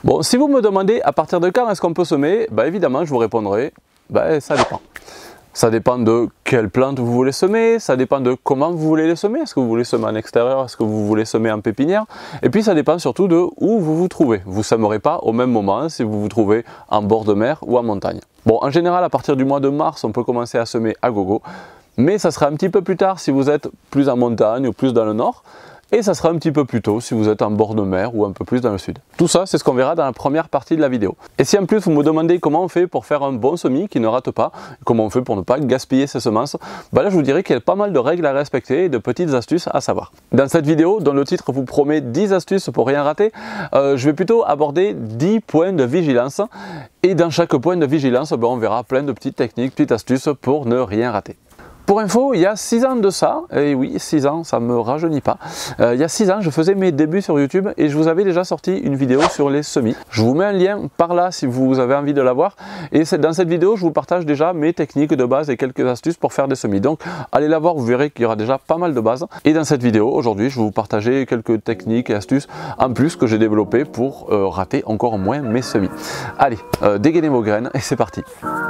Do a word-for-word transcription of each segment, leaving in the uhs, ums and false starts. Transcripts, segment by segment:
Bon, si vous me demandez à partir de quand est-ce qu'on peut semer, bah évidemment je vous répondrai, bah ça dépend. Ça dépend de quelle plante vous voulez semer, ça dépend de comment vous voulez les semer, est-ce que vous voulez semer en extérieur, est-ce que vous voulez semer en pépinière, et puis ça dépend surtout de où vous vous trouvez. Vous ne sèmerez pas au même moment si vous vous trouvez en bord de mer ou en montagne. Bon, en général, à partir du mois de mars, on peut commencer à semer à gogo, mais ça sera un petit peu plus tard si vous êtes plus en montagne ou plus dans le nord, et ça sera un petit peu plus tôt si vous êtes en bord de mer ou un peu plus dans le sud. Tout ça, c'est ce qu'on verra dans la première partie de la vidéo. Et si en plus vous me demandez comment on fait pour faire un bon semis qui ne rate pas, comment on fait pour ne pas gaspiller ses semences, bah là je vous dirais qu'il y a pas mal de règles à respecter et de petites astuces à savoir. Dans cette vidéo, dont le titre vous promet dix astuces pour rien rater, euh, je vais plutôt aborder dix points de vigilance. Et dans chaque point de vigilance, bah, on verra plein de petites techniques, petites astuces pour ne rien rater. Pour info, il y a six ans de ça, et oui, six ans, ça ne me rajeunit pas. Euh, il y a six ans, je faisais mes débuts sur YouTube et je vous avais déjà sorti une vidéo sur les semis. Je vous mets un lien par là si vous avez envie de la voir. Et dans cette vidéo, je vous partage déjà mes techniques de base et quelques astuces pour faire des semis. Donc, allez la voir, vous verrez qu'il y aura déjà pas mal de bases. Et dans cette vidéo, aujourd'hui, je vais vous partager quelques techniques et astuces en plus que j'ai développées pour euh, rater encore moins mes semis. Allez, euh, dégainez vos graines et c'est parti.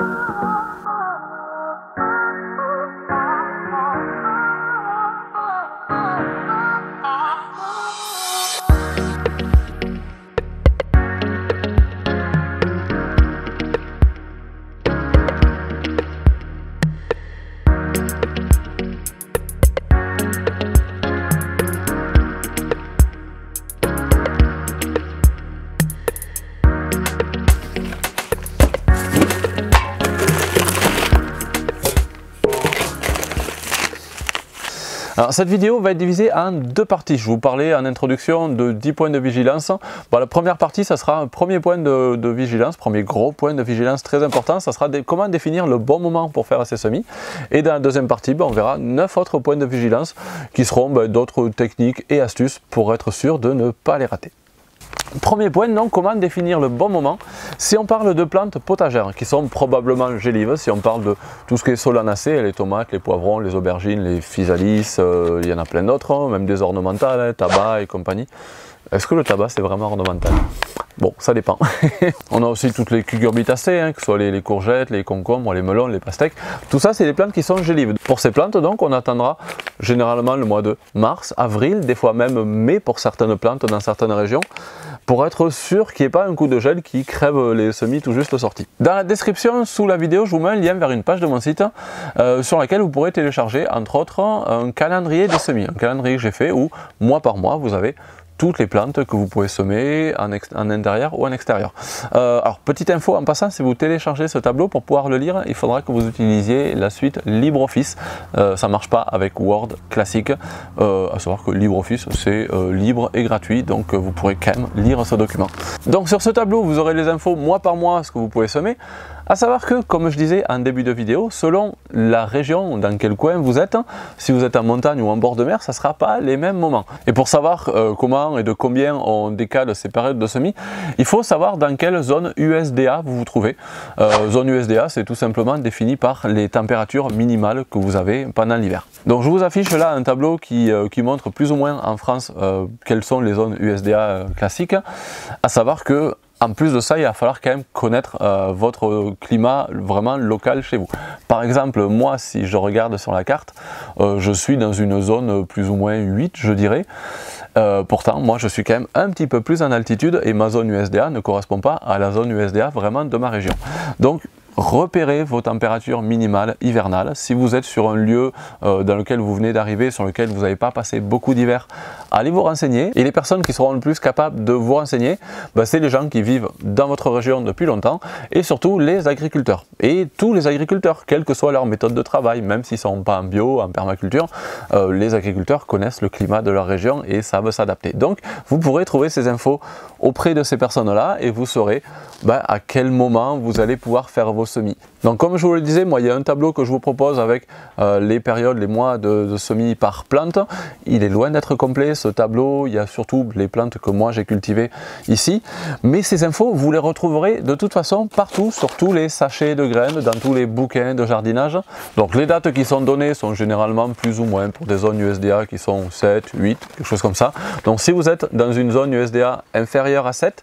Alors, cette vidéo va être divisée en deux parties. Je vous parlais en introduction de dix points de vigilance. Bon, la première partie, ça sera un premier point de, de vigilance, premier gros point de vigilance très important. Ça sera des, comment définir le bon moment pour faire ces semis. Et dans la deuxième partie, ben, on verra neuf autres points de vigilance qui seront ben, d'autres techniques et astuces pour être sûr de ne pas les rater. Premier point, donc, comment définir le bon moment si on parle de plantes potagères qui sont probablement gélives, si on parle de tout ce qui est solanacées, les tomates, les poivrons, les aubergines, les physalis, euh, il y en a plein d'autres, hein, même des ornementales, hein, tabac et compagnie. Est-ce que le tabac c'est vraiment ornemental? Bon, ça dépend. On a aussi toutes les cucurbitacées, hein, que ce soit les, les courgettes, les concombres, les melons, les pastèques. Tout ça, c'est des plantes qui sont gélives. Pour ces plantes, donc, on attendra généralement le mois de mars, avril, des fois même mai pour certaines plantes dans certaines régions, pour être sûr qu'il n'y ait pas un coup de gel qui crève les semis tout juste sortis. Dans la description sous la vidéo, je vous mets un lien vers une page de mon site euh, sur laquelle vous pourrez télécharger, entre autres, un calendrier des semis. Un calendrier que j'ai fait où, mois par mois, vous avez toutes les plantes que vous pouvez semer en, en intérieur ou en extérieur. Euh, alors, petite info en passant, si vous téléchargez ce tableau, pour pouvoir le lire, il faudra que vous utilisiez la suite LibreOffice. Euh, ça ne marche pas avec Word classique, euh, à savoir que LibreOffice c'est euh, libre et gratuit, donc euh, vous pourrez quand même lire ce document. Donc sur ce tableau, vous aurez les infos mois par mois, ce que vous pouvez semer. À savoir que, comme je disais en début de vidéo, selon la région dans quel coin vous êtes, si vous êtes en montagne ou en bord de mer, ça ne sera pas les mêmes moments. Et pour savoir euh, comment et de combien on décale ces périodes de semis, il faut savoir dans quelle zone U S D A vous vous trouvez. Euh, zone U S D A, c'est tout simplement défini par les températures minimales que vous avez pendant l'hiver. Donc je vous affiche là un tableau qui, euh, qui montre plus ou moins en France euh, quelles sont les zones U S D A euh, classiques, à savoir que en plus de ça, il va falloir quand même connaître euh, votre climat vraiment local chez vous. Par exemple, moi, si je regarde sur la carte, euh, je suis dans une zone plus ou moins huit, je dirais. Euh, pourtant, moi, je suis quand même un petit peu plus en altitude et ma zone U S D A ne correspond pas à la zone U S D A vraiment de ma région. Donc, repérez vos températures minimales hivernales. Si vous êtes sur un lieu euh, dans lequel vous venez d'arriver, sur lequel vous n'avez pas passé beaucoup d'hiver, allez vous renseigner. Et les personnes qui seront le plus capables de vous renseigner, bah, c'est les gens qui vivent dans votre région depuis longtemps et surtout les agriculteurs. Et tous les agriculteurs, quelle que soit leur méthode de travail, même s'ils ne sont pas en bio, en permaculture, euh, les agriculteurs connaissent le climat de leur région et savent s'adapter. Donc, vous pourrez trouver ces infos auprès de ces personnes-là et vous saurez bah, à quel moment vous allez pouvoir faire vos semis. Donc comme je vous le disais, moi il y a un tableau que je vous propose avec euh, les périodes, les mois de, de semis par plante. Il est loin d'être complet ce tableau, il y a surtout les plantes que moi j'ai cultivées ici. Mais ces infos, vous les retrouverez de toute façon partout, sur tous les sachets de graines, dans tous les bouquins de jardinage. Donc les dates qui sont données sont généralement plus ou moins pour des zones U S D A qui sont sept, huit, quelque chose comme ça. Donc si vous êtes dans une zone U S D A inférieure à sept,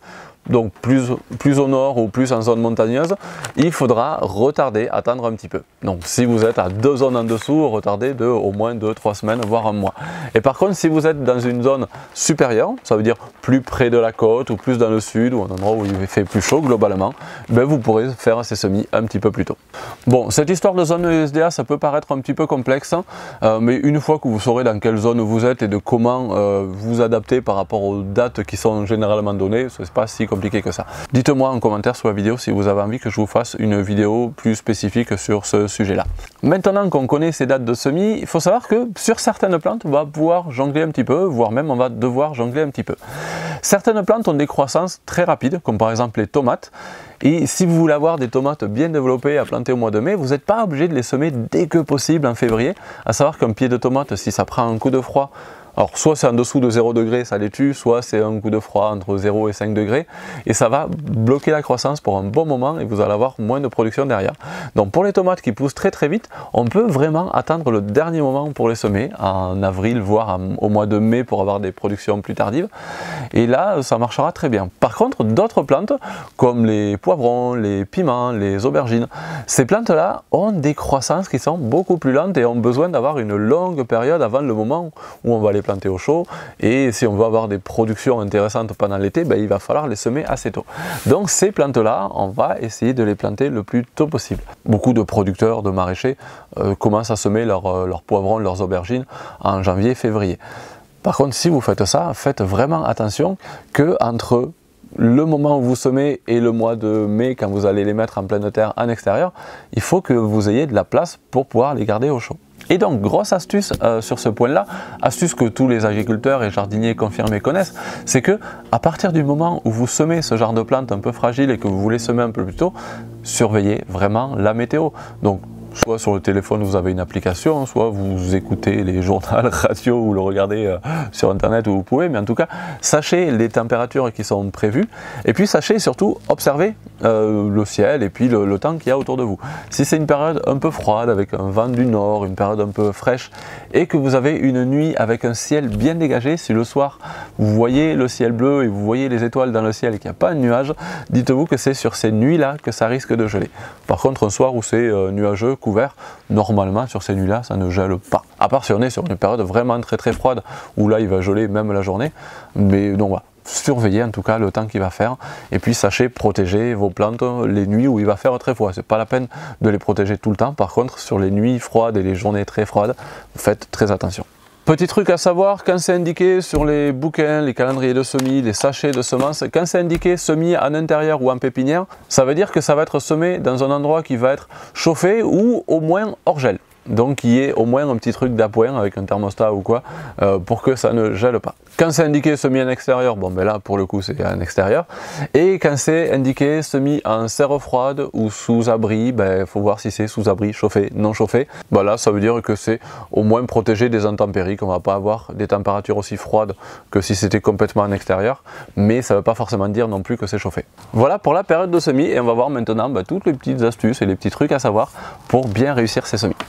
donc plus, plus au nord ou plus en zone montagneuse, il faudra retarder, attendre un petit peu. Donc si vous êtes à deux zones en dessous, retardez de au moins deux trois semaines, voire un mois. Et par contre, si vous êtes dans une zone supérieure, ça veut dire plus près de la côte ou plus dans le sud ou un endroit où il fait plus chaud globalement, ben vous pourrez faire ces semis un petit peu plus tôt. Bon, cette histoire de zone U S D A, ça peut paraître un petit peu complexe, euh, mais une fois que vous saurez dans quelle zone vous êtes et de comment euh, vous adapter par rapport aux dates qui sont généralement données, ce n'est pas si compliqué que ça. Dites-moi en commentaire sous la vidéo si vous avez envie que je vous fasse une vidéo plus spécifique sur ce sujet-là. Maintenant qu'on connaît ces dates de semis, il faut savoir que sur certaines plantes, on va pouvoir jongler un petit peu, voire même on va devoir jongler un petit peu. Certaines plantes ont des croissances très rapides, comme par exemple les tomates. Et si vous voulez avoir des tomates bien développées à planter au mois de mai, vous n'êtes pas obligé de les semer dès que possible en février. À savoir qu'un pied de tomate, si ça prend un coup de froid, alors soit c'est en dessous de zéro degré, ça les tue, soit c'est un coup de froid entre zéro et cinq degrés, et ça va bloquer la croissance pour un bon moment et vous allez avoir moins de production derrière. Donc pour les tomates qui poussent très très vite, on peut vraiment attendre le dernier moment pour les semer, en avril, voire au mois de mai pour avoir des productions plus tardives, et là ça marchera très bien. Par contre, d'autres plantes, comme les poivrons, les piments, les aubergines, ces plantes-là ont des croissances qui sont beaucoup plus lentes et ont besoin d'avoir une longue période avant le moment où on va les planter au chaud, et si on veut avoir des productions intéressantes pendant l'été, ben, il va falloir les semer assez tôt. Donc ces plantes là, on va essayer de les planter le plus tôt possible. Beaucoup de producteurs, de maraîchers euh, commencent à semer leurs euh, leurs poivrons, leurs aubergines en janvier, février. Par contre, si vous faites ça, faites vraiment attention que entre le moment où vous semez et le mois de mai, quand vous allez les mettre en pleine terre en extérieur, il faut que vous ayez de la place pour pouvoir les garder au chaud. Et donc, grosse astuce euh, sur ce point-là, astuce que tous les agriculteurs et jardiniers confirmés connaissent, c'est que à partir du moment où vous semez ce genre de plantes un peu fragiles et que vous voulez semer un peu plus tôt, surveillez vraiment la météo. Donc, soit sur le téléphone vous avez une application, soit vous écoutez les journaux radio ou le regardez euh, sur internet où vous pouvez, mais en tout cas sachez les températures qui sont prévues et puis sachez surtout observer euh, le ciel et puis le, le temps qu'il y a autour de vous. Si c'est une période un peu froide avec un vent du nord, une période un peu fraîche et que vous avez une nuit avec un ciel bien dégagé, si le soir vous voyez le ciel bleu et vous voyez les étoiles dans le ciel et qu'il n'y a pas de nuages, dites-vous que c'est sur ces nuits là que ça risque de geler. Par contre un soir où c'est euh, nuageux, couvert, normalement sur ces nuits là ça ne gèle pas, à part si on est sur une période vraiment très très froide où là il va geler même la journée, mais donc voilà, surveillez en tout cas le temps qu'il va faire et puis sachez protéger vos plantes les nuits où il va faire très froid. C'est pas la peine de les protéger tout le temps, par contre sur les nuits froides et les journées très froides, faites très attention. Petit truc à savoir, quand c'est indiqué sur les bouquins, les calendriers de semis, les sachets de semences, quand c'est indiqué semis en intérieur ou en pépinière, ça veut dire que ça va être semé dans un endroit qui va être chauffé ou au moins hors gel. Donc il y ait au moins un petit truc d'appoint avec un thermostat ou quoi euh, pour que ça ne gèle pas. Quand c'est indiqué semis en extérieur, bon ben là pour le coup c'est en extérieur. Et quand c'est indiqué semis en serre froide ou sous abri, ben il faut voir si c'est sous abri, chauffé, non chauffé. Ben là ça veut dire que c'est au moins protégé des intempéries, qu'on va pas avoir des températures aussi froides que si c'était complètement en extérieur, mais ça veut pas forcément dire non plus que c'est chauffé. Voilà pour la période de semis et on va voir maintenant ben, toutes les petites astuces et les petits trucs à savoir pour bien réussir ces semis.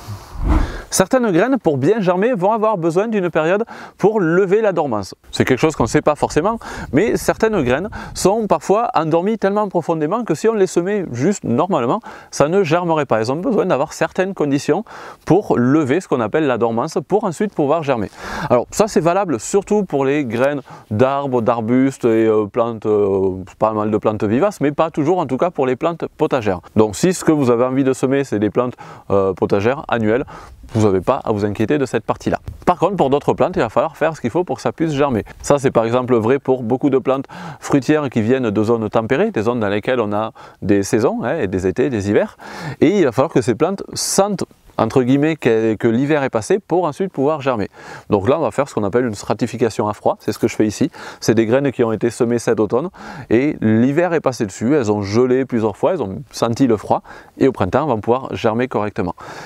Certaines graines, pour bien germer, vont avoir besoin d'une période pour lever la dormance. C'est quelque chose qu'on ne sait pas forcément, mais certaines graines sont parfois endormies tellement profondément que si on les semait juste normalement, ça ne germerait pas. Elles ont besoin d'avoir certaines conditions pour lever ce qu'on appelle la dormance, pour ensuite pouvoir germer. Alors ça c'est valable surtout pour les graines d'arbres, d'arbustes et euh, plantes, euh, pas mal de plantes vivaces, mais pas toujours, en tout cas pour les plantes potagères. Donc si ce que vous avez envie de semer c'est des plantes euh, potagères annuelles, vous n'avez pas à vous inquiéter de cette partie-là. Par contre, pour d'autres plantes, il va falloir faire ce qu'il faut pour que ça puisse germer. Ça, c'est par exemple vrai pour beaucoup de plantes fruitières qui viennent de zones tempérées, des zones dans lesquelles on a des saisons, hein, et des étés, des hivers. Et il va falloir que ces plantes sentent, entre guillemets, que, que l'hiver est passé pour ensuite pouvoir germer. Donc là, on va faire ce qu'on appelle une stratification à froid. C'est ce que je fais ici. C'est des graines qui ont été semées cet automne et l'hiver est passé dessus. Elles ont gelé plusieurs fois, elles ont senti le froid et au printemps, elles vont pouvoir germer correctement.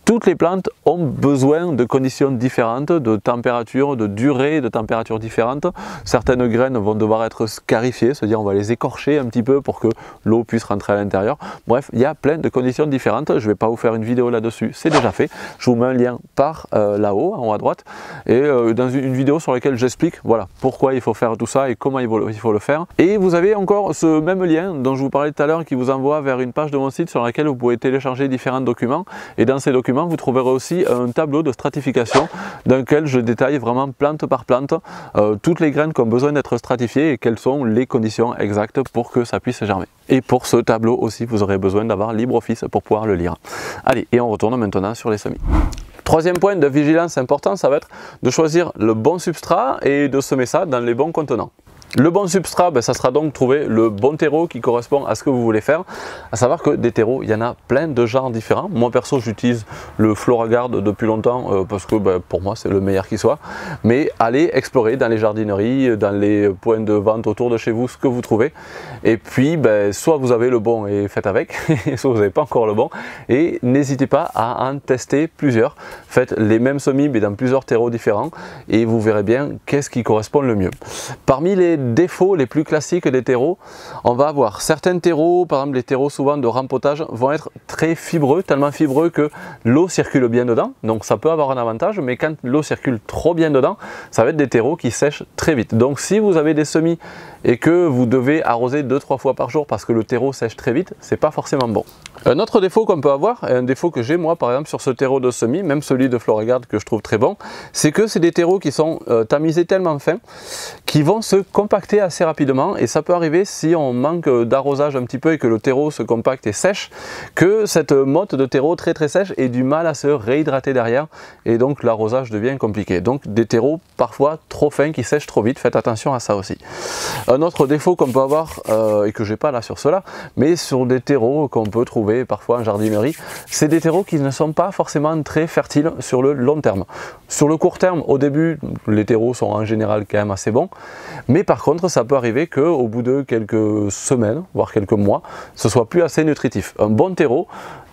Toutes les plantes ont besoin de conditions différentes, de température, de durée, de température différentes. Certaines graines vont devoir être scarifiées, c'est-à-dire on va les écorcher un petit peu pour que l'eau puisse rentrer à l'intérieur. Bref, il y a plein de conditions différentes. Je ne vais pas vous faire une vidéo là-dessus, c'est déjà fait. Je vous mets un lien par euh, là-haut, en haut à droite, et euh, dans une vidéo sur laquelle j'explique voilà, pourquoi il faut faire tout ça et comment il faut, il faut le faire. Et vous avez encore ce même lien dont je vous parlais tout à l'heure qui vous envoie vers une page de mon site sur laquelle vous pouvez télécharger différents documents. Et dans ces documents, vous trouverez aussi un tableau de stratification dans lequel je détaille vraiment plante par plante euh, toutes les graines qui ont besoin d'être stratifiées et quelles sont les conditions exactes pour que ça puisse germer. Et pour ce tableau aussi, vous aurez besoin d'avoir LibreOffice pour pouvoir le lire. Allez, et on retourne maintenant sur les semis. Troisième point de vigilance important, ça va être de choisir le bon substrat et de semer ça dans les bons contenants. Le bon substrat, ben, ça sera donc trouver le bon terreau qui correspond à ce que vous voulez faire. À savoir que des terreaux, il y en a plein de genres différents. Moi perso, j'utilise le FloraGuard depuis longtemps euh, parce que ben, pour moi c'est le meilleur qui soit. Mais allez explorer dans les jardineries, dans les points de vente autour de chez vous, ce que vous trouvez. Et puis, ben, soit vous avez le bon et faites avec, soit vous n'avez pas encore le bon. Et n'hésitez pas à en tester plusieurs. Faites les mêmes semis mais dans plusieurs terreaux différents et vous verrez bien qu'est-ce qui correspond le mieux. Parmi les défauts les plus classiques des terreaux, on va avoir certains terreaux, par exemple les terreaux souvent de rempotage, vont être très fibreux, tellement fibreux que l'eau circule bien dedans, donc ça peut avoir un avantage, mais quand l'eau circule trop bien dedans, ça va être des terreaux qui sèchent très vite. Donc si vous avez des semis et que vous devez arroser deux trois fois par jour parce que le terreau sèche très vite, c'est pas forcément bon. Un autre défaut qu'on peut avoir, et un défaut que j'ai moi par exemple sur ce terreau de semis, même celui de FloraGuard que je trouve très bon, c'est que c'est des terreaux qui sont euh, tamisés tellement fins qui vont se compacter assez rapidement, et ça peut arriver si on manque d'arrosage un petit peu et que le terreau se compacte et sèche, que cette motte de terreau très très sèche ait du mal à se réhydrater derrière et donc l'arrosage devient compliqué. Donc des terreaux parfois trop fins qui sèchent trop vite, faites attention à ça aussi. Un autre défaut qu'on peut avoir euh, et que j'ai pas là sur cela, mais sur des terreaux qu'on peut trouver parfois en jardinerie, c'est des terreaux qui ne sont pas forcément très fertiles sur le long terme. Sur le court terme, au début, les terreaux sont en général quand même assez bons, mais par contre ça peut arriver qu'au bout de quelques semaines, voire quelques mois, ce soit plus assez nutritif. Un bon terreau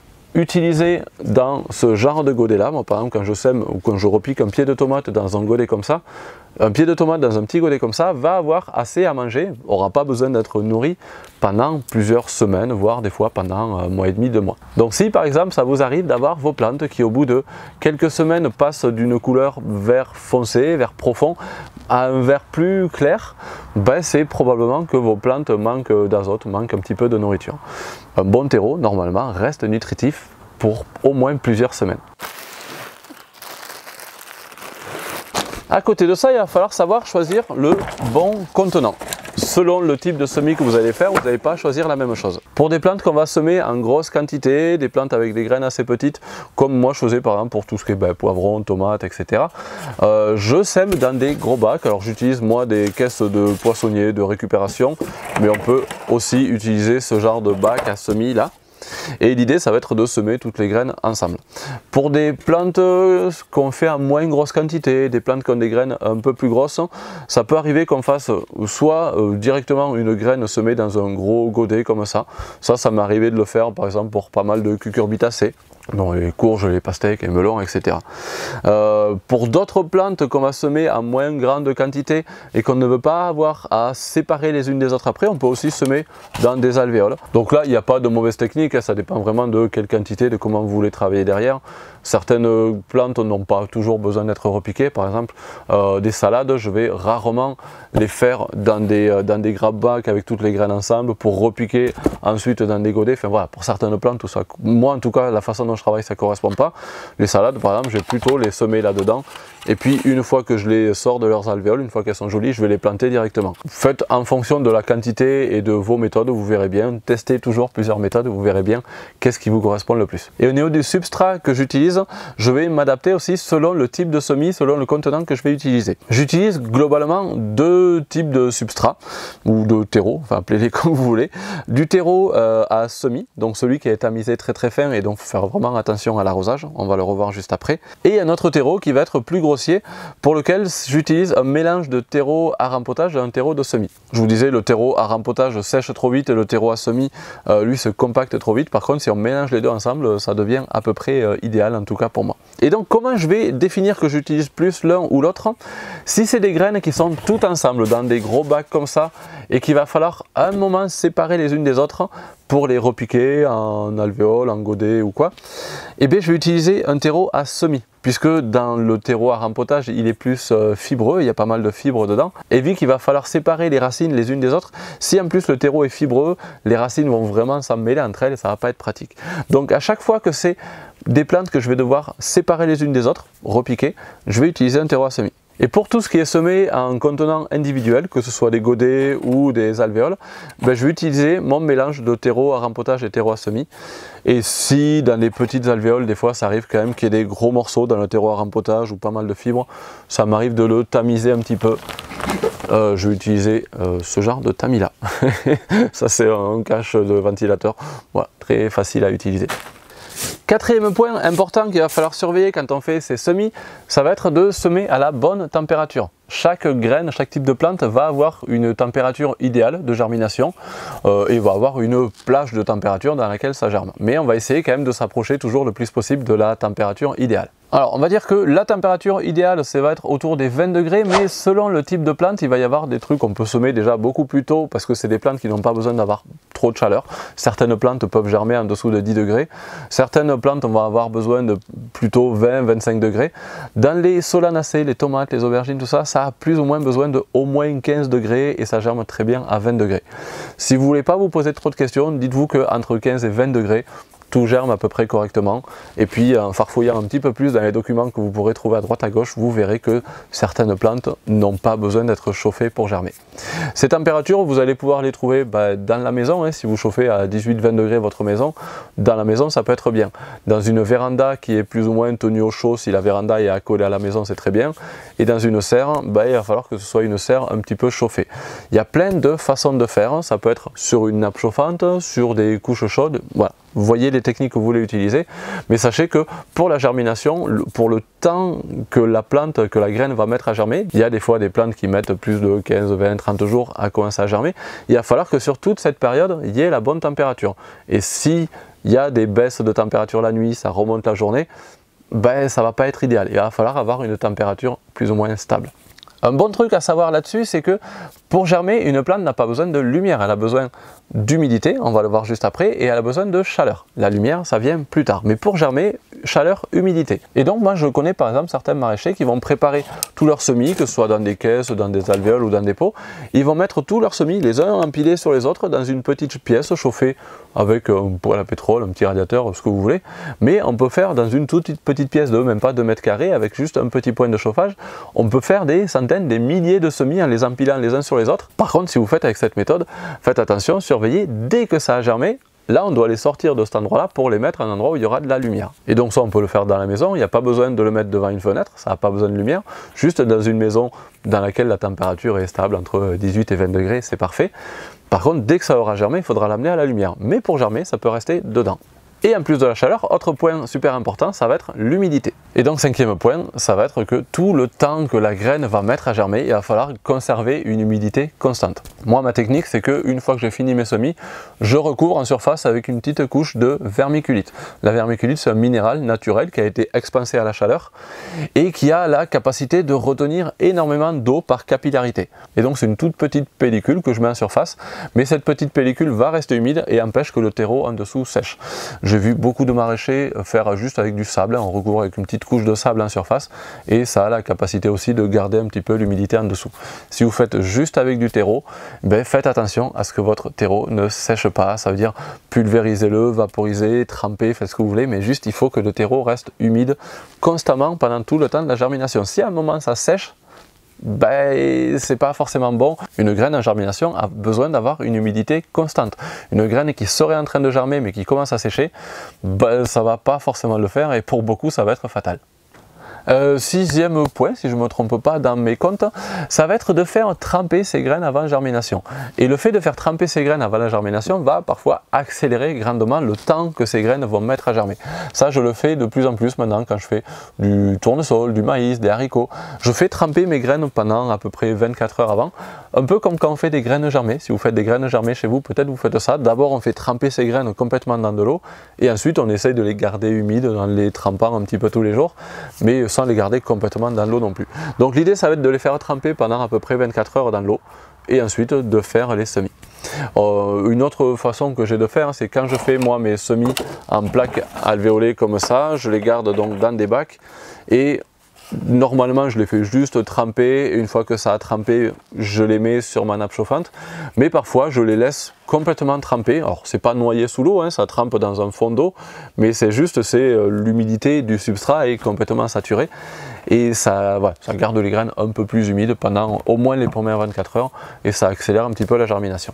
utilisé dans ce genre de godet là, moi par exemple quand je sème ou quand je repique un pied de tomate dans un godet comme ça, un pied de tomate dans un petit godet comme ça va avoir assez à manger, n'aura pas besoin d'être nourri pendant plusieurs semaines, voire des fois pendant un mois et demi, deux mois. Donc si par exemple ça vous arrive d'avoir vos plantes qui au bout de quelques semaines passent d'une couleur vert foncé, vert profond, à un vert plus clair, ben c'est probablement que vos plantes manquent d'azote, manquent un petit peu de nourriture. Un bon terreau, normalement, reste nutritif pour au moins plusieurs semaines. À côté de ça, il va falloir savoir choisir le bon contenant. Selon le type de semis que vous allez faire, vous n'allez pas choisir la même chose. Pour des plantes qu'on va semer en grosse quantité, des plantes avec des graines assez petites, comme moi je faisais par exemple pour tout ce qui est ben, poivrons, tomates, et cetera. Euh, je sème dans des gros bacs. Alors j'utilise moi des caisses de poissonniers de récupération, mais on peut aussi utiliser ce genre de bac à semis là. Et l'idée ça va être de semer toutes les graines ensemble. Pour des plantes qu'on fait en moins grosse quantité, des plantes qui ont des graines un peu plus grosses, ça peut arriver qu'on fasse soit euh, directement une graine semée dans un gros godet comme ça. Ça, ça m'est arrivé de le faire par exemple pour pas mal de cucurbitacées. Donc les courges, les pastèques, les melons, et cetera. Euh, pour d'autres plantes qu'on va semer en moins grande quantité et qu'on ne veut pas avoir à séparer les unes des autres après, on peut aussi semer dans des alvéoles. Donc là, il n'y a pas de mauvaise technique, ça dépend vraiment de quelle quantité, de comment vous voulez travailler derrière. Certaines plantes n'ont pas toujours besoin d'être repiquées, par exemple euh, des salades, je vais rarement les faire dans des, dans des grappes bacs avec toutes les graines ensemble pour repiquer ensuite dans des godets. Enfin voilà, pour certaines plantes, tout ça. Moi en tout cas, la façon dont je travaille, ça ne correspond pas. Les salades par exemple, je vais plutôt les semer là-dedans. Et puis une fois que je les sors de leurs alvéoles, une fois qu'elles sont jolies, je vais les planter directement. Faites en fonction de la quantité et de vos méthodes, vous verrez bien. Testez toujours plusieurs méthodes, vous verrez bien qu'est-ce qui vous correspond le plus. Et au niveau du substrat que j'utilise, je vais m'adapter aussi selon le type de semis, selon le contenant que je vais utiliser. J'utilise globalement deux types de substrats, ou de terreau, enfin appelez-les comme vous voulez. Du terreau euh, à semis, donc celui qui est tamisé très très fin et donc il faut faire vraiment vraiment attention à l'arrosage, on va le revoir juste après. Et un autre terreau qui va être plus grossier, pour lequel j'utilise un mélange de terreau à rempotage et un terreau de semis. Je vous disais, le terreau à rempotage sèche trop vite et le terreau à semis, euh, lui, se compacte trop vite. Par contre, si on mélange les deux ensemble, ça devient à peu près euh, idéal, en tout cas pour moi. Et donc, comment je vais définir que j'utilise plus l'un ou l'autre? Si c'est des graines qui sont toutes ensemble dans des gros bacs comme ça et qu'il va falloir à un moment séparer les unes des autres pour les repiquer en alvéole, en godet ou quoi, eh bien, je vais utiliser un terreau à semis. Puisque dans le terreau à rempotage, il est plus euh, fibreux, il y a pas mal de fibres dedans. Et vu qu'il va falloir séparer les racines les unes des autres, si en plus le terreau est fibreux, les racines vont vraiment s'en mêler entre elles et ça ne va pas être pratique. Donc à chaque fois que c'est des plantes que je vais devoir séparer les unes des autres, repiquer, je vais utiliser un terreau à semis. Et pour tout ce qui est semé en contenant individuel, que ce soit des godets ou des alvéoles, ben je vais utiliser mon mélange de terreau à rempotage et terreau à semis. Et si dans les petites alvéoles, des fois ça arrive quand même qu'il y ait des gros morceaux dans le terreau à rempotage ou pas mal de fibres, ça m'arrive de le tamiser un petit peu. Euh, je vais utiliser euh, ce genre de tamis là. Ça c'est un cache de ventilateur, voilà, très facile à utiliser. Quatrième point important qu'il va falloir surveiller quand on fait ces semis, ça va être de semer à la bonne température. Chaque graine, chaque type de plante va avoir une température idéale de germination euh, et va avoir une plage de température dans laquelle ça germe. Mais on va essayer quand même de s'approcher toujours le plus possible de la température idéale. Alors on va dire que la température idéale, ça va être autour des vingt degrés, mais selon le type de plante, il va y avoir des trucs qu'on peut semer déjà beaucoup plus tôt parce que c'est des plantes qui n'ont pas besoin d'avoir trop de chaleur. Certaines plantes peuvent germer en dessous de dix degrés, certaines plantes on va avoir besoin de plutôt vingt à vingt-cinq degrés. Dans les solanacées, les tomates, les aubergines, tout ça, ça a plus ou moins besoin de au moins quinze degrés et ça germe très bien à vingt degrés. Si vous ne voulez pas vous poser trop de questions, dites-vous qu'entre quinze et vingt degrés, tout germe à peu près correctement. Et puis en farfouillant un petit peu plus dans les documents que vous pourrez trouver à droite à gauche, vous verrez que certaines plantes n'ont pas besoin d'être chauffées pour germer. Ces températures, vous allez pouvoir les trouver bah, dans la maison, hein, si vous chauffez à dix-huit à vingt degrés votre maison, dans la maison ça peut être bien. Dans une véranda qui est plus ou moins tenue au chaud, si la véranda est accolée à la maison, c'est très bien. Et dans une serre, bah, il va falloir que ce soit une serre un petit peu chauffée. Il y a plein de façons de faire, ça peut être sur une nappe chauffante, sur des couches chaudes, voilà. Vous voyez les techniques que vous voulez utiliser, mais sachez que pour la germination, pour le temps que la plante, que la graine va mettre à germer, il y a des fois des plantes qui mettent plus de quinze, vingt, trente jours à commencer à germer, il va falloir que sur toute cette période, il y ait la bonne température. Et si il y a des baisses de température la nuit, ça remonte la journée, ben ça va pas être idéal, il va falloir avoir une température plus ou moins stable. Un bon truc à savoir là-dessus, c'est que pour germer, une plante n'a pas besoin de lumière, elle a besoin d'humidité, on va le voir juste après, et elle a besoin de chaleur. La lumière, ça vient plus tard. Mais pour germer, chaleur, humidité. Et donc moi je connais par exemple certains maraîchers qui vont préparer tous leurs semis, que ce soit dans des caisses, dans des alvéoles ou dans des pots. Ils vont mettre tous leurs semis, les uns empilés sur les autres, dans une petite pièce chauffée avec un poêle à pétrole, un petit radiateur, ce que vous voulez. Mais on peut faire dans une toute petite pièce de même pas deux mètres carrés, avec juste un petit point de chauffage, on peut faire des centaines, des milliers de semis en les empilant les uns sur les autres. Par contre, si vous faites avec cette méthode, faites attention, surveillez, dès que ça a germé, là on doit les sortir de cet endroit-là pour les mettre à un endroit où il y aura de la lumière. Et donc ça on peut le faire dans la maison, il n'y a pas besoin de le mettre devant une fenêtre, ça n'a pas besoin de lumière, juste dans une maison dans laquelle la température est stable entre dix-huit et vingt degrés, c'est parfait. Par contre, dès que ça aura germé, il faudra l'amener à la lumière. Mais pour germer, ça peut rester dedans. Et en plus de la chaleur, autre point super important, ça va être l'humidité. Et donc cinquième point, ça va être que tout le temps que la graine va mettre à germer, il va falloir conserver une humidité constante. Moi, ma technique, c'est que une fois que j'ai fini mes semis, je recouvre en surface avec une petite couche de vermiculite. La vermiculite, c'est un minéral naturel qui a été expansé à la chaleur et qui a la capacité de retenir énormément d'eau par capillarité. Et donc c'est une toute petite pellicule que je mets en surface, mais cette petite pellicule va rester humide et empêche que le terreau en dessous sèche. J'ai vu beaucoup de maraîchers faire juste avec du sable, on recouvre avec une petite couche de sable en surface et ça a la capacité aussi de garder un petit peu l'humidité en dessous. Si vous faites juste avec du terreau, ben faites attention à ce que votre terreau ne sèche pas, ça veut dire pulvérisez-le, vaporisez, trempez, faites ce que vous voulez, mais juste il faut que le terreau reste humide constamment pendant tout le temps de la germination. Si à un moment ça sèche, ben, c'est pas forcément bon. Une graine en germination a besoin d'avoir une humidité constante. Une graine qui serait en train de germer mais qui commence à sécher, ben, ça va pas forcément le faire et pour beaucoup ça va être fatal. Euh, sixième point, si je ne me trompe pas dans mes comptes, ça va être de faire tremper ces graines avant germination. Et le fait de faire tremper ces graines avant la germination va parfois accélérer grandement le temps que ces graines vont mettre à germer. Ça, je le fais de plus en plus maintenant quand je fais du tournesol, du maïs, des haricots. Je fais tremper mes graines pendant à peu près vingt-quatre heures avant, un peu comme quand on fait des graines germées. Si vous faites des graines germées chez vous, peut-être vous faites ça. D'abord, on fait tremper ces graines complètement dans de l'eau et ensuite on essaye de les garder humides en les trempant un petit peu tous les jours, mais sans les garder complètement dans l'eau non plus. Donc l'idée, ça va être de les faire tremper pendant à peu près vingt-quatre heures dans l'eau et ensuite de faire les semis. Euh, une autre façon que j'ai de faire, c'est quand je fais moi mes semis en plaques alvéolées comme ça, je les garde donc dans des bacs et normalement je les fais juste tremper et une fois que ça a trempé, je les mets sur ma nappe chauffante, mais parfois je les laisse complètement tremper. Alors c'est pas noyé sous l'eau, hein, ça trempe dans un fond d'eau, mais c'est juste c'est euh, l'humidité du substrat est complètement saturée et ça, voilà, ça garde les graines un peu plus humides pendant au moins les premières vingt-quatre heures et ça accélère un petit peu la germination.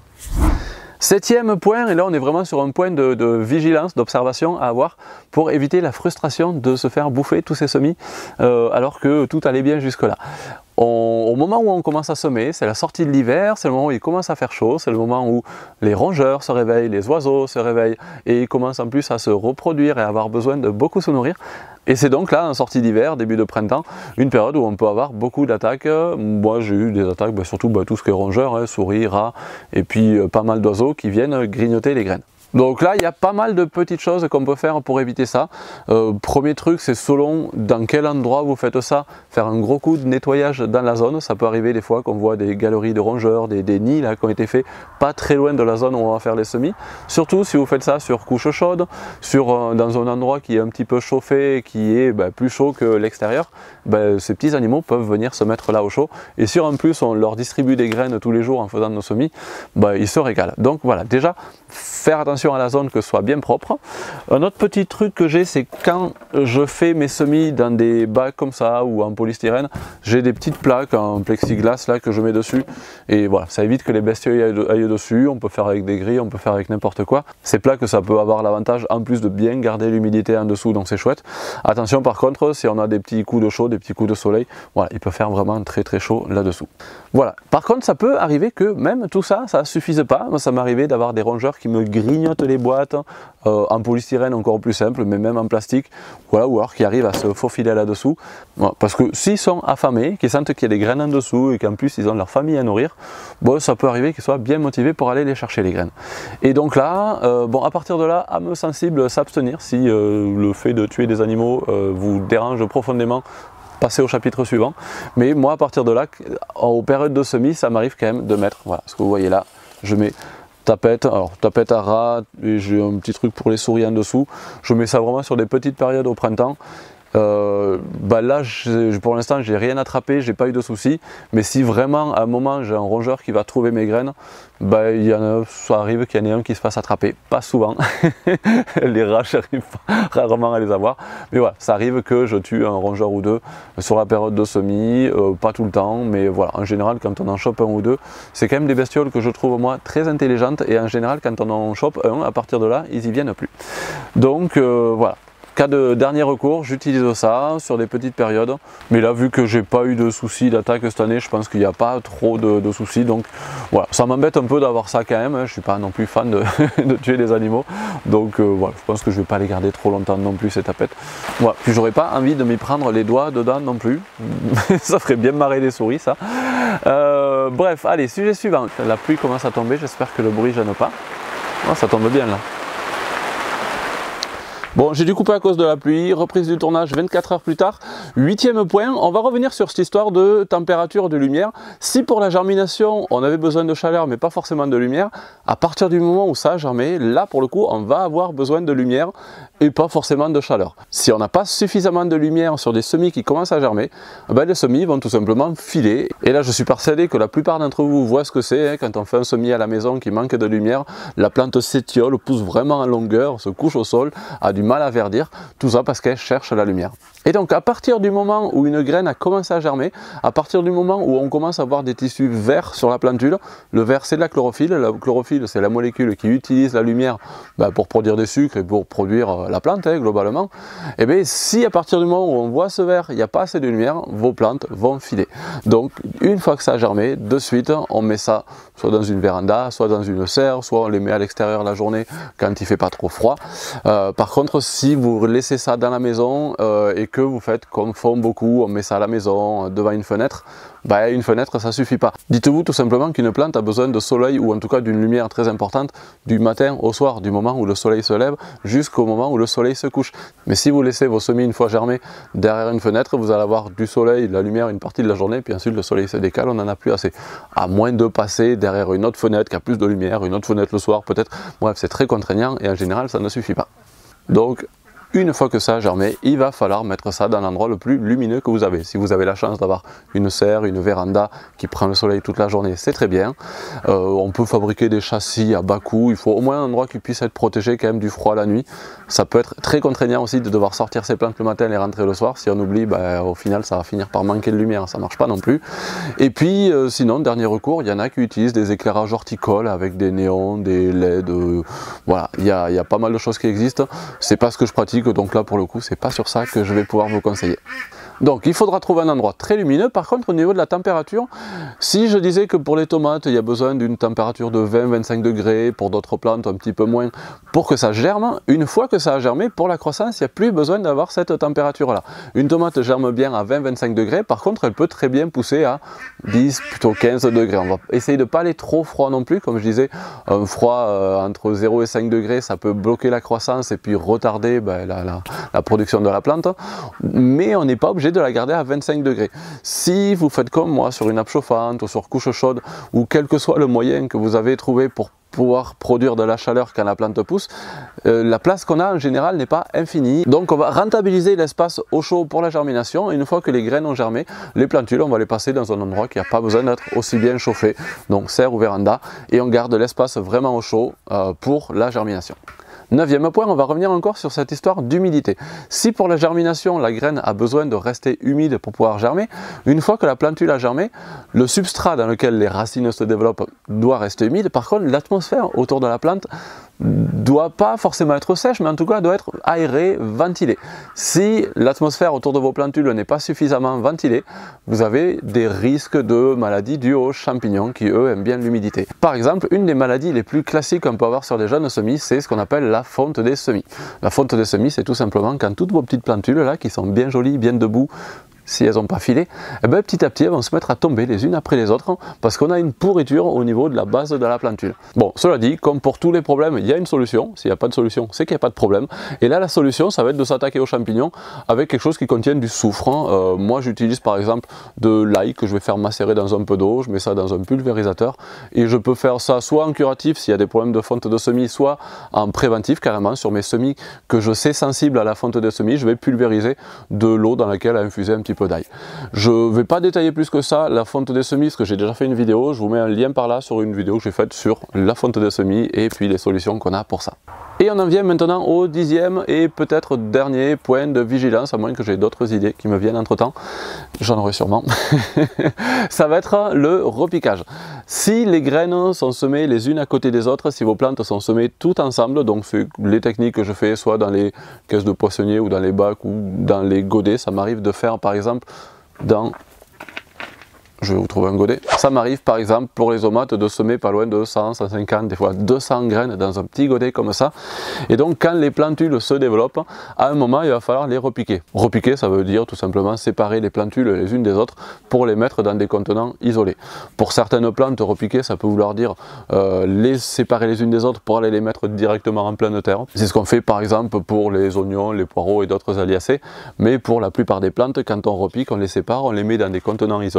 Septième point, et là on est vraiment sur un point de, de vigilance, d'observation à avoir pour éviter la frustration de se faire bouffer tous ces semis euh, alors que tout allait bien jusque là. On, au moment où on commence à semer, c'est la sortie de l'hiver, c'est le moment où il commence à faire chaud, c'est le moment où les rongeurs se réveillent, les oiseaux se réveillent et ils commencent en plus à se reproduire et à avoir besoin de beaucoup se nourrir. Et c'est donc là, en sortie d'hiver, début de printemps, une période où on peut avoir beaucoup d'attaques. Moi j'ai eu des attaques, bah, surtout bah, tout ce qui est rongeurs, hein, souris, rats, et puis euh, pas mal d'oiseaux qui viennent grignoter les graines. Donc là, il y a pas mal de petites choses qu'on peut faire pour éviter ça. Euh, premier truc, c'est selon dans quel endroit vous faites ça, faire un gros coup de nettoyage dans la zone. Ça peut arriver des fois qu'on voit des galeries de rongeurs, des, des nids là, qui ont été faits pas très loin de la zone où on va faire les semis. Surtout si vous faites ça sur couche chaude, sur, euh, dans un endroit qui est un petit peu chauffé, qui est bah, plus chaud que l'extérieur, bah, ces petits animaux peuvent venir se mettre là au chaud. Et si en plus on leur distribue des graines tous les jours en faisant nos semis, bah, ils se régalent. Donc voilà, déjà, faire attention à la zone, que ce soit bien propre. Un autre petit truc que j'ai, c'est quand je fais mes semis dans des bacs comme ça ou en polystyrène, j'ai des petites plaques en plexiglas là que je mets dessus et voilà, ça évite que les bestioles aillent, aillent dessus. On peut faire avec des grilles, on peut faire avec n'importe quoi. Ces plaques, ça peut avoir l'avantage en plus de bien garder l'humidité en dessous, donc c'est chouette. Attention par contre, si on a des petits coups de chaud, des petits coups de soleil, voilà, il peut faire vraiment très très chaud là-dessous. Voilà. Par contre, ça peut arriver que même tout ça, ça ne suffise pas. Moi, ça m'est arrivé d'avoir des rongeurs qui me grignotent les boîtes, euh, en polystyrène encore plus simple, mais même en plastique, voilà, ou alors qui arrivent à se faufiler là-dessous. Voilà, parce que s'ils sont affamés, qu'ils sentent qu'il y a des graines en dessous et qu'en plus ils ont leur famille à nourrir, bon, ça peut arriver qu'ils soient bien motivés pour aller les chercher les graines. Et donc là, euh, bon, à partir de là, âme sensible, s'abstenir si euh, le fait de tuer des animaux euh, vous dérange profondément. Passer au chapitre suivant, mais moi à partir de là, aux périodes de semis, ça m'arrive quand même de mettre, voilà, ce que vous voyez là, je mets tapette, alors tapette à rat, et j'ai un petit truc pour les souris en dessous, je mets ça vraiment sur des petites périodes au printemps. Euh, bah là pour l'instant j'ai rien attrapé, j'ai pas eu de soucis, mais si vraiment à un moment j'ai un rongeur qui va trouver mes graines, bah il y en a, ça arrive qu'il y en ait un qui se fasse attraper, pas souvent, les rats j'arrive rarement à les avoir, mais voilà, ça arrive que je tue un rongeur ou deux sur la période de semis, euh, pas tout le temps, mais voilà, en général quand on en chope un ou deux, c'est quand même des bestioles que je trouve moi très intelligentes et en général quand on en chope un, à partir de là, ils y viennent plus. Donc euh, voilà. Cas de dernier recours, j'utilise ça sur des petites périodes. Mais là, vu que j'ai pas eu de soucis d'attaque cette année, je pense qu'il n'y a pas trop de, de soucis. Donc voilà, ça m'embête un peu d'avoir ça quand même. Je ne suis pas non plus fan de, de tuer des animaux. Donc euh, voilà, je pense que je ne vais pas les garder trop longtemps non plus, ces tapettes. Voilà. Puis j'aurais pas envie de m'y prendre les doigts dedans non plus. Ça ferait bien marrer les souris, ça. Euh, bref, allez, sujet suivant. La pluie commence à tomber, j'espère que le bruit ne gêne pas. Oh, ça tombe bien là. Bon, j'ai dû couper à cause de la pluie, reprise du tournage vingt-quatre heures plus tard. Huitième point, on va revenir sur cette histoire de température, de lumière. Si pour la germination, on avait besoin de chaleur, mais pas forcément de lumière, à partir du moment où ça a germé, là pour le coup, on va avoir besoin de lumière et pas forcément de chaleur. Si on n'a pas suffisamment de lumière sur des semis qui commencent à germer, ben les semis vont tout simplement filer. Et là, je suis persuadé que la plupart d'entre vous voient ce que c'est, hein, quand on fait un semis à la maison qui manque de lumière, la plante s'étiole, pousse vraiment en longueur, se couche au sol, a du mal à verdir, tout ça parce qu'elle cherche la lumière. Et donc à partir partir du moment où une graine a commencé à germer, à partir du moment où on commence à voir des tissus verts sur la plantule, le vert c'est de la chlorophylle, la chlorophylle c'est la molécule qui utilise la lumière ben, pour produire des sucres et pour produire la plante hein, globalement, et bien si à partir du moment où on voit ce vert, il n'y a pas assez de lumière, vos plantes vont filer. Donc une fois que ça a germé, de suite on met ça soit dans une véranda, soit dans une serre, soit on les met à l'extérieur la journée quand il fait pas trop froid. Euh, par contre si vous laissez ça dans la maison euh, et que vous faites comme font beaucoup, on met ça à la maison devant une fenêtre, bah, une fenêtre ça suffit pas. Dites-vous tout simplement qu'une plante a besoin de soleil ou en tout cas d'une lumière très importante du matin au soir, du moment où le soleil se lève jusqu'au moment où le soleil se couche. Mais si vous laissez vos semis une fois germés derrière une fenêtre, vous allez avoir du soleil, de la lumière une partie de la journée, puis ensuite le soleil se décale, on n'en a plus assez. À moins de passer derrière une autre fenêtre qui a plus de lumière, une autre fenêtre le soir peut-être, bref c'est très contraignant et en général ça ne suffit pas. Donc une fois que ça a germé, il va falloir mettre ça dans l'endroit le plus lumineux que vous avez. Si vous avez la chance d'avoir une serre, une véranda qui prend le soleil toute la journée, c'est très bien. Euh, on peut fabriquer des châssis à bas coût, il faut au moins un endroit qui puisse être protégé quand même du froid la nuit. Ça peut être très contraignant aussi de devoir sortir ses plantes le matin et rentrer le soir. Si on oublie, ben, au final ça va finir par manquer de lumière, ça marche pas non plus. Et puis euh, sinon, dernier recours, il y en a qui utilisent des éclairages horticoles avec des néons, des L E D, euh, voilà, il y a, il y a pas mal de choses qui existent. C'est pas ce que je pratique. Donc là pour le coup c'est pas sur ça que je vais pouvoir vous conseiller. Donc il faudra trouver un endroit très lumineux. Par contre au niveau de la température, si je disais que pour les tomates il y a besoin d'une température de vingt à vingt-cinq degrés, pour d'autres plantes un petit peu moins, pour que ça germe, une fois que ça a germé, pour la croissance il n'y a plus besoin d'avoir cette température là. Une tomate germe bien à vingt à vingt-cinq degrés, par contre elle peut très bien pousser à dix, plutôt quinze degrés. On va essayer de ne pas aller trop froid non plus, comme je disais, un froid euh, entre zéro et cinq degrés ça peut bloquer la croissance et puis retarder ben, la, la, la production de la plante, mais on n'est pas obligé de la garder à vingt-cinq degrés. Si vous faites comme moi sur une nappe chauffante ou sur couche chaude, ou quel que soit le moyen que vous avez trouvé pour pouvoir produire de la chaleur quand la plante pousse, euh, la place qu'on a en général n'est pas infinie. Donc on va rentabiliser l'espace au chaud pour la germination. Et une fois que les graines ont germé, les plantules on va les passer dans un endroit qui n'a pas besoin d'être aussi bien chauffé, donc serre ou véranda, et on garde l'espace vraiment au chaud euh, pour la germination. Neuvième point, on va revenir encore sur cette histoire d'humidité. Si pour la germination, la graine a besoin de rester humide pour pouvoir germer, une fois que la plantule a germé, le substrat dans lequel les racines se développent doit rester humide. Par contre, l'atmosphère autour de la plante doit pas forcément être sèche, mais en tout cas doit être aérée, ventilée. Si l'atmosphère autour de vos plantules n'est pas suffisamment ventilée, vous avez des risques de maladies dues aux champignons qui eux aiment bien l'humidité. Par exemple, une des maladies les plus classiques qu'on peut avoir sur des jeunes semis, c'est ce qu'on appelle la fonte des semis. La fonte des semis, c'est tout simplement quand toutes vos petites plantules là, qui sont bien jolies, bien debout, si elles n'ont pas filé, eh ben, petit à petit elles vont se mettre à tomber les unes après les autres parce qu'on a une pourriture au niveau de la base de la plantule. Bon, cela dit, comme pour tous les problèmes, il y a une solution. S'il n'y a pas de solution, c'est qu'il n'y a pas de problème. Et là, la solution, ça va être de s'attaquer aux champignons avec quelque chose qui contienne du soufre. Euh, moi, j'utilise par exemple de l'ail que je vais faire macérer dans un peu d'eau. Je mets ça dans un pulvérisateur et je peux faire ça soit en curatif s'il y a des problèmes de fonte de semis, soit en préventif carrément sur mes semis que je sais sensibles à la fonte de semis. Je vais pulvériser de l'eau dans laquelle a infusé un petit peu d'ail. Je ne vais pas détailler plus que ça la fonte des semis parce que j'ai déjà fait une vidéo, je vous mets un lien par là sur une vidéo que j'ai faite sur la fonte des semis et puis les solutions qu'on a pour ça. Et on en vient maintenant au dixième et peut-être dernier point de vigilance, à moins que j'ai d'autres idées qui me viennent entre temps, j'en aurai sûrement. Ça va être le repiquage. Si les graines sont semées les unes à côté des autres, si vos plantes sont semées toutes ensemble, donc c'est les techniques que je fais soit dans les caisses de poissonniers ou dans les bacs ou dans les godets, ça m'arrive de faire par exemple dans... Je vais vous trouver un godet. Ça m'arrive par exemple pour les tomates de semer pas loin de cent, cent cinquante, des fois deux cents graines dans un petit godet comme ça. Et donc quand les plantules se développent, à un moment il va falloir les repiquer. Repiquer ça veut dire tout simplement séparer les plantules les unes des autres pour les mettre dans des contenants isolés. Pour certaines plantes, repiquer ça peut vouloir dire euh, les séparer les unes des autres pour aller les mettre directement en pleine terre. C'est ce qu'on fait par exemple pour les oignons, les poireaux et d'autres aliacées. Mais pour la plupart des plantes, quand on repique, on les sépare, on les met dans des contenants isolés.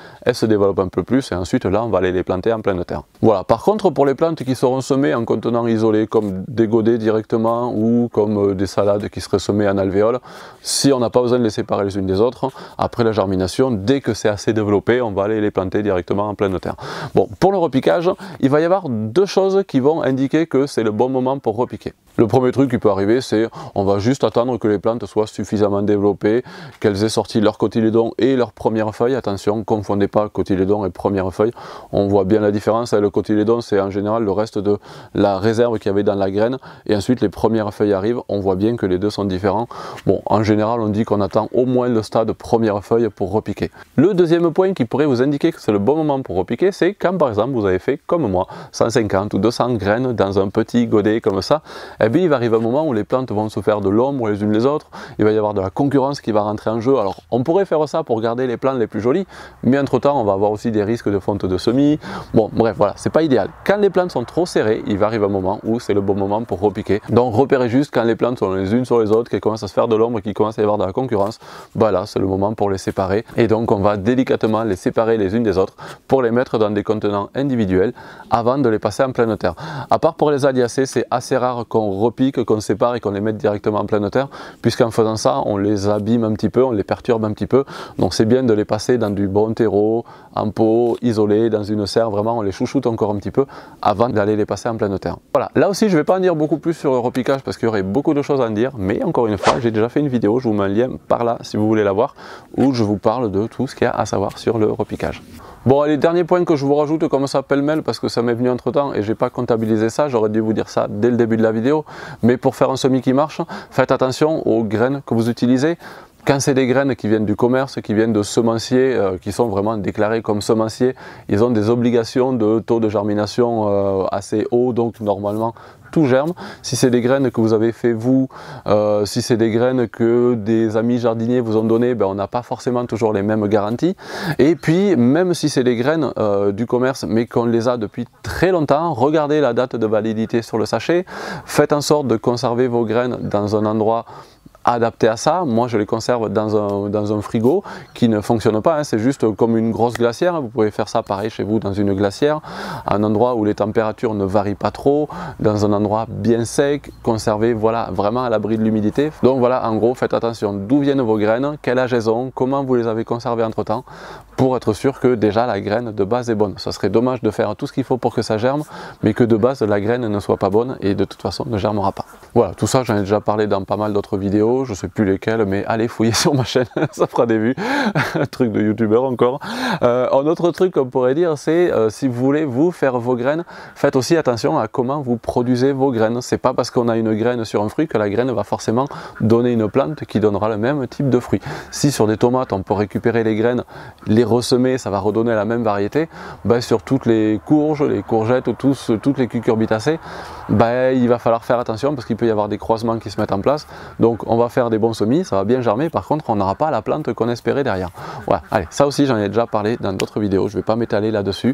elles se développent un peu plus et ensuite là on va aller les planter en pleine terre. Voilà, par contre pour les plantes qui seront semées en contenant isolé comme des godets directement ou comme des salades qui seraient semées en alvéole, si on n'a pas besoin de les séparer les unes des autres, après la germination, dès que c'est assez développé, on va aller les planter directement en pleine terre. Bon, pour le repiquage, il va y avoir deux choses qui vont indiquer que c'est le bon moment pour repiquer. Le premier truc qui peut arriver, c'est on va juste attendre que les plantes soient suffisamment développées, qu'elles aient sorti leur cotylédon et leurs premières feuilles. Attention, ne confondez pas cotylédon et premières feuilles. On voit bien la différence. Le cotylédon, c'est en général le reste de la réserve qu'il y avait dans la graine. Et ensuite, les premières feuilles arrivent. On voit bien que les deux sont différents. Bon, en général, on dit qu'on attend au moins le stade première feuille pour repiquer. Le deuxième point qui pourrait vous indiquer que c'est le bon moment pour repiquer, c'est quand par exemple vous avez fait comme moi, cent cinquante ou deux cents graines dans un petit godet comme ça. Eh bien, il va arriver un moment où les plantes vont se faire de l'ombre les unes les autres, il va y avoir de la concurrence qui va rentrer en jeu. Alors on pourrait faire ça pour garder les plantes les plus jolies, mais entre temps on va avoir aussi des risques de fonte de semis. Bon bref, voilà, c'est pas idéal. Quand les plantes sont trop serrées, il va arriver un moment où c'est le bon moment pour repiquer. Donc repérez juste quand les plantes sont les unes sur les autres, qu'elles commencent à se faire de l'ombre, qu'il commence à y avoir de la concurrence, bah là c'est le moment pour les séparer. Et donc on va délicatement les séparer les unes des autres pour les mettre dans des contenants individuels avant de les passer en pleine terre. À part pour les aliacées, c'est assez rare qu'on repique, qu'on sépare et qu'on les mette directement en pleine terre, puisqu'en faisant ça, on les abîme un petit peu, on les perturbe un petit peu. Donc c'est bien de les passer dans du bon terreau, en pot, isolé, dans une serre, vraiment on les chouchoute encore un petit peu avant d'aller les passer en pleine terre. Voilà, là aussi je ne vais pas en dire beaucoup plus sur le repiquage parce qu'il y aurait beaucoup de choses à en dire, mais encore une fois, j'ai déjà fait une vidéo, je vous mets un lien par là si vous voulez la voir, où je vous parle de tout ce qu'il y a à savoir sur le repiquage. Bon, allez, dernier point que je vous rajoute comme ça pêle-mêle parce que ça m'est venu entre temps et j'ai pas comptabilisé ça, j'aurais dû vous dire ça dès le début de la vidéo, mais pour faire un semis qui marche, faites attention aux graines que vous utilisez. Quand c'est des graines qui viennent du commerce, qui viennent de semenciers, euh, qui sont vraiment déclarés comme semenciers, ils ont des obligations de taux de germination euh, assez haut, donc normalement tout germe. Si c'est des graines que vous avez fait vous, euh, si c'est des graines que des amis jardiniers vous ont donné, ben on n'a pas forcément toujours les mêmes garanties. Et puis même si c'est des graines euh, du commerce mais qu'on les a depuis très longtemps, regardez la date de validité sur le sachet, faites en sorte de conserver vos graines dans un endroit adapté à ça. Moi je les conserve dans un, dans un frigo qui ne fonctionne pas, hein. C'est juste comme une grosse glacière, vous pouvez faire ça pareil chez vous dans une glacière, un endroit où les températures ne varient pas trop, dans un endroit bien sec, conservé voilà, vraiment à l'abri de l'humidité. Donc voilà, en gros faites attention d'où viennent vos graines, quel âge elles ont, comment vous les avez conservées entre temps, pour être sûr que déjà la graine de base est bonne. Ça serait dommage de faire tout ce qu'il faut pour que ça germe, mais que de base la graine ne soit pas bonne et de toute façon ne germera pas. Voilà, tout ça j'en ai déjà parlé dans pas mal d'autres vidéos, je sais plus lesquelles, mais allez fouiller sur ma chaîne, ça fera des vues, un truc de youtubeur encore. Euh, un autre truc qu'on pourrait dire, c'est euh, si vous voulez vous faire vos graines, faites aussi attention à comment vous produisez vos graines. C'est pas parce qu'on a une graine sur un fruit que la graine va forcément donner une plante qui donnera le même type de fruit. Si sur des tomates on peut récupérer les graines, les ressemer, ça va redonner la même variété, ben, sur toutes les courges, les courgettes ou tous, toutes les cucurbitacées, ben, il va falloir faire attention parce qu'il peut y avoir des croisements qui se mettent en place. Donc on va faire des bons semis, ça va bien germer, par contre on n'aura pas la plante qu'on espérait derrière. Voilà, allez, ça aussi j'en ai déjà parlé dans d'autres vidéos, je ne vais pas m'étaler là-dessus.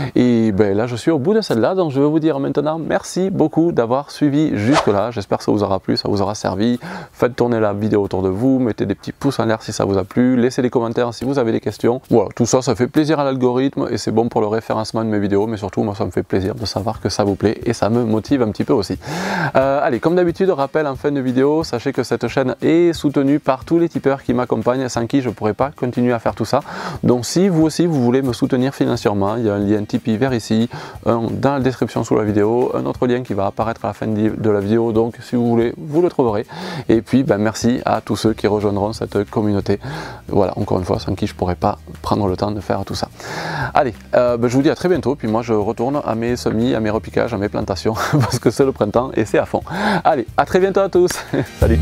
Et ben là je suis au bout de celle-là, donc je vais vous dire maintenant merci beaucoup d'avoir suivi jusque là, j'espère que ça vous aura plu, ça vous aura servi. Faites tourner la vidéo autour de vous, mettez des petits pouces en l'air si ça vous a plu, laissez des commentaires si vous avez des questions. Voilà, tout ça, ça fait plaisir à l'algorithme et c'est bon pour le référencement de mes vidéos, mais surtout moi ça me fait plaisir de savoir que ça vous plaît et ça me motive un petit peu aussi. Euh, allez, comme d'habitude, rappel en fin de vidéo, sachez que cette chaîne est soutenue par tous les tipeurs qui m'accompagnent, sans qui je ne pourrais pas continuer à faire tout ça. Donc si vous aussi vous voulez me soutenir financièrement, il y a un lien Tipeee vers ici, un dans la description sous la vidéo, un autre lien qui va apparaître à la fin de la vidéo, donc si vous voulez, vous le trouverez. Et puis ben, merci à tous ceux qui rejoindront cette communauté. Voilà, encore une fois, sans qui je ne pourrais pas prendre le temps de faire tout ça. Allez, euh, ben, je vous dis à très bientôt, puis moi je retourne à mes semis, à mes repiquages, à mes plantations, parce que c'est le printemps et c'est à fond. Allez, à très bientôt à tous, salut.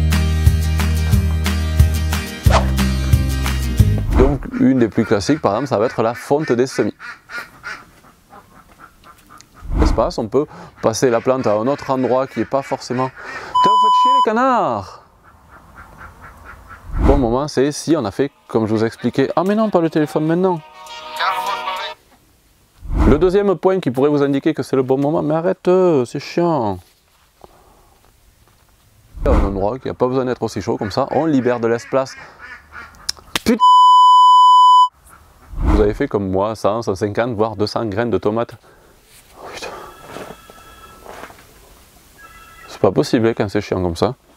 Donc une des plus classiques par exemple ça va être la fonte des semis. Espace, on peut passer la plante à un autre endroit qui n'est pas forcément... Putain, vous faites chier les canards! Bon moment c'est si on a fait comme je vous ai expliqué. Ah mais non, pas le téléphone maintenant. Le deuxième point qui pourrait vous indiquer que c'est le bon moment, mais arrête, c'est chiant. Un endroit qui n'a pas besoin d'être aussi chaud comme ça, on libère de l'espace. Putain. vous avez fait comme moi, cent, cent cinquante, voire deux cents graines de tomates. Oh, putain. C'est pas possible hein, quand c'est chiant comme ça.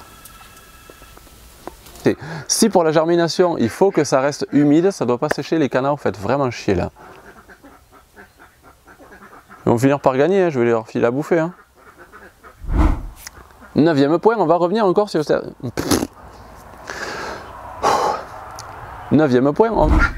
Et si pour la germination, il faut que ça reste humide, ça ne doit pas sécher, les canards, vous faites vraiment chier là. Ils vont finir par gagner, hein, je vais leur filer à bouffer. Hein. Neuvième point, on va revenir encore sur... Neuvième point, on...